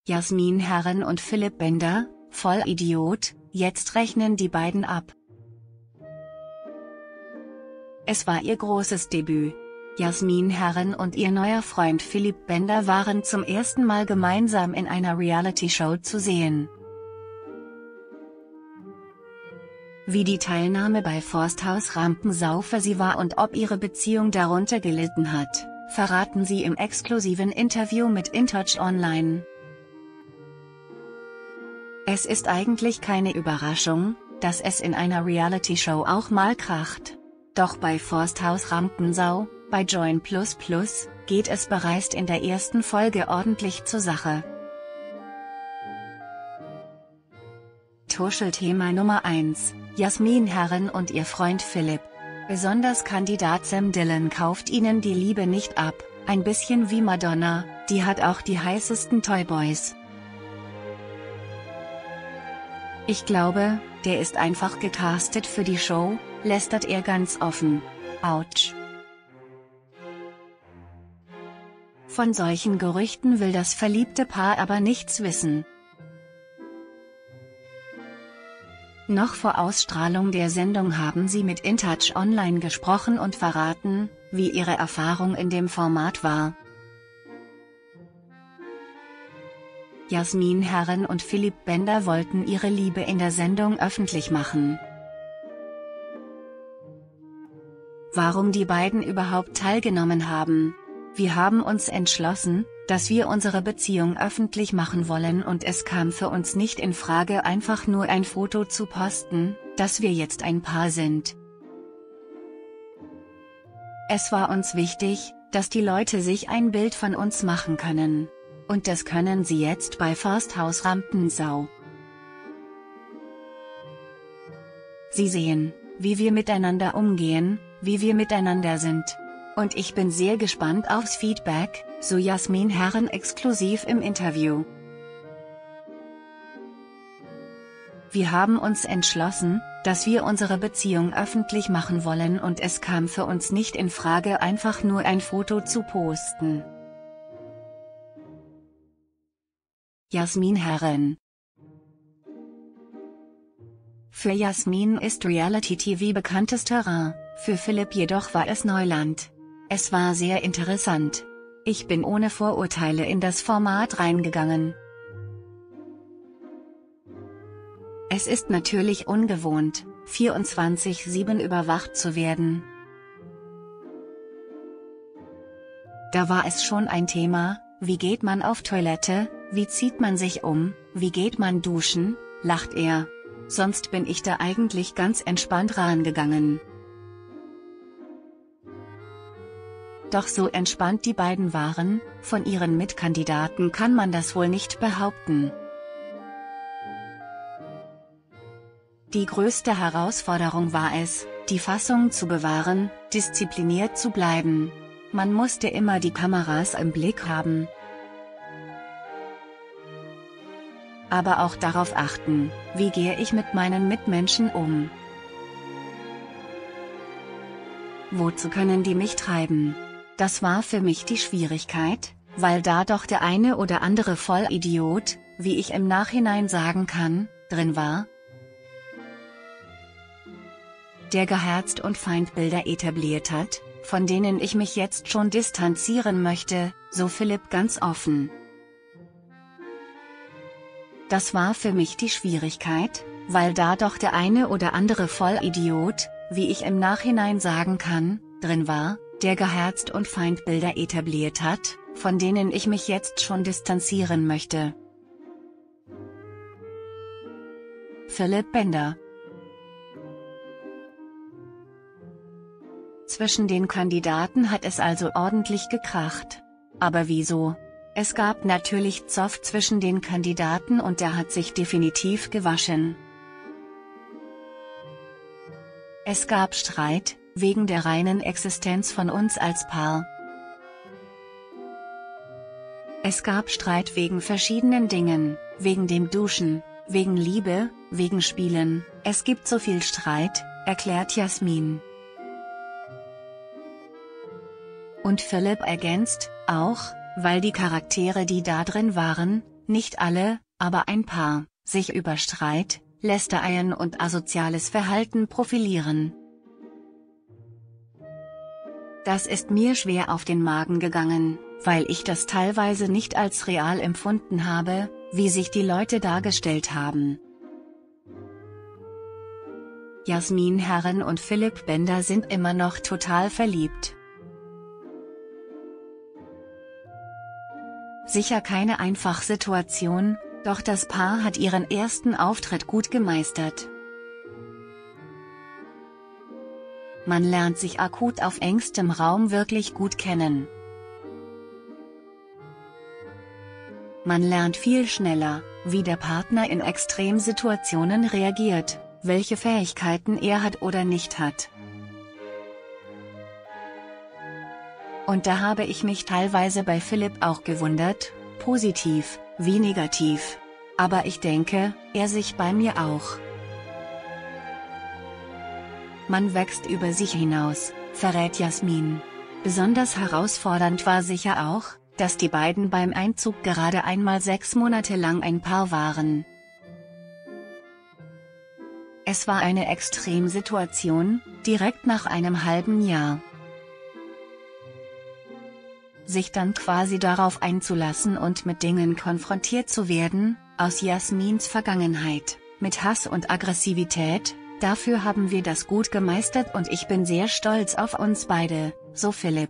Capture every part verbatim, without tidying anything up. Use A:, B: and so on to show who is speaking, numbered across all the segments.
A: Jasmin Herren und Philipp Bender, Vollidiot, jetzt rechnen die beiden ab. Es war ihr großes Debüt. Jasmin Herren und ihr neuer Freund Philipp Bender waren zum ersten Mal gemeinsam in einer Reality-Show zu sehen. Wie die Teilnahme bei Forsthaus Rampensau für sie war und ob ihre Beziehung darunter gelitten hat, verraten sie im exklusiven Interview mit InTouch Online. Es ist eigentlich keine Überraschung, dass es in einer Reality-Show auch mal kracht. Doch bei Forsthaus Rampensau, bei Join Plus Plus, geht es bereits in der ersten Folge ordentlich zur Sache. Tuschelthema Nummer eins: Jasmin Herren und ihr Freund Philipp. Besonders Kandidat Sam Dillon kauft ihnen die Liebe nicht ab, ein bisschen wie Madonna, die hat auch die heißesten Toyboys. Ich glaube, der ist einfach gecastet für die Show, lästert er ganz offen. Autsch. Von solchen Gerüchten will das verliebte Paar aber nichts wissen. Noch vor Ausstrahlung der Sendung haben sie mit InTouch Online gesprochen und verraten, wie ihre Erfahrung in dem Format war. Jasmin Herren und Philipp Bender wollten ihre Liebe in der Sendung öffentlich machen. Warum die beiden überhaupt teilgenommen haben? Wir haben uns entschlossen, dass wir unsere Beziehung öffentlich machen wollen und es kam für uns nicht in Frage, einfach nur ein Foto zu posten, dass wir jetzt ein Paar sind. Es war uns wichtig, dass die Leute sich ein Bild von uns machen können. Und das können sie jetzt bei Forsthaus Rampensau. Sie sehen, wie wir miteinander umgehen, wie wir miteinander sind. Und ich bin sehr gespannt aufs Feedback, so Jasmin Herren exklusiv im Interview. Wir haben uns entschlossen, dass wir unsere Beziehung öffentlich machen wollen und es kam für uns nicht in Frage, einfach nur ein Foto zu posten. Jasmin Herren. Für Jasmin ist Reality-T V bekanntes Terrain, für Philipp jedoch war es Neuland. Es war sehr interessant. Ich bin ohne Vorurteile in das Format reingegangen. Es ist natürlich ungewohnt, vierundzwanzig sieben überwacht zu werden. Da war es schon ein Thema, wie geht man auf Toilette, wie zieht man sich um, wie geht man duschen, lacht er. Sonst bin ich da eigentlich ganz entspannt rangegangen. Doch so entspannt die beiden waren, von ihren Mitkandidaten kann man das wohl nicht behaupten. Die größte Herausforderung war es, die Fassung zu bewahren, diszipliniert zu bleiben. Man musste immer die Kameras im Blick haben. Aber auch darauf achten, wie gehe ich mit meinen Mitmenschen um? Wozu können die mich treiben? Das war für mich die Schwierigkeit, weil da doch der eine oder andere Vollidiot, wie ich im Nachhinein sagen kann, drin war, der geherzt und Feindbilder etabliert hat, von denen ich mich jetzt schon distanzieren möchte, so Philipp ganz offen. Das war für mich die Schwierigkeit, weil da doch der eine oder andere Vollidiot, wie ich im Nachhinein sagen kann, drin war, der geherzt und Feindbilder etabliert hat, von denen ich mich jetzt schon distanzieren möchte. Philipp Bender. Zwischen den Kandidaten hat es also ordentlich gekracht. Aber wieso? Es gab natürlich Zoff zwischen den Kandidaten und der hat sich definitiv gewaschen. Es gab Streit, wegen der reinen Existenz von uns als Paar. Es gab Streit wegen verschiedenen Dingen, wegen dem Duschen, wegen Liebe, wegen Spielen, es gibt so viel Streit, erklärt Jasmin. Und Philipp ergänzt, auch, weil die Charaktere, die da drin waren, nicht alle, aber ein paar, sich über Streit, Lästereien und asoziales Verhalten profilieren. Das ist mir schwer auf den Magen gegangen, weil ich das teilweise nicht als real empfunden habe, wie sich die Leute dargestellt haben. Jasmin Herren und Philipp Bender sind immer noch total verliebt. Sicher keine einfache Situation, doch das Paar hat ihren ersten Auftritt gut gemeistert. Man lernt sich akut auf engstem Raum wirklich gut kennen. Man lernt viel schneller, wie der Partner in Extremsituationen reagiert, welche Fähigkeiten er hat oder nicht hat. Und da habe ich mich teilweise bei Philipp auch gewundert, positiv, wie negativ. Aber ich denke, er sich bei mir auch. Man wächst über sich hinaus, verrät Jasmin. Besonders herausfordernd war sicher auch, dass die beiden beim Einzug gerade einmal sechs Monate lang ein Paar waren. Es war eine Extremsituation, direkt nach einem halben Jahr. Sich dann quasi darauf einzulassen und mit Dingen konfrontiert zu werden, aus Jasmins Vergangenheit, mit Hass und Aggressivität, dafür haben wir das gut gemeistert und ich bin sehr stolz auf uns beide, so Philipp.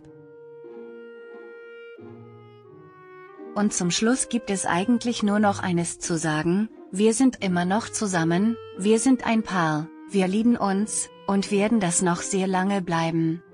A: Und zum Schluss gibt es eigentlich nur noch eines zu sagen: Wir sind immer noch zusammen, wir sind ein Paar, wir lieben uns, und werden das noch sehr lange bleiben.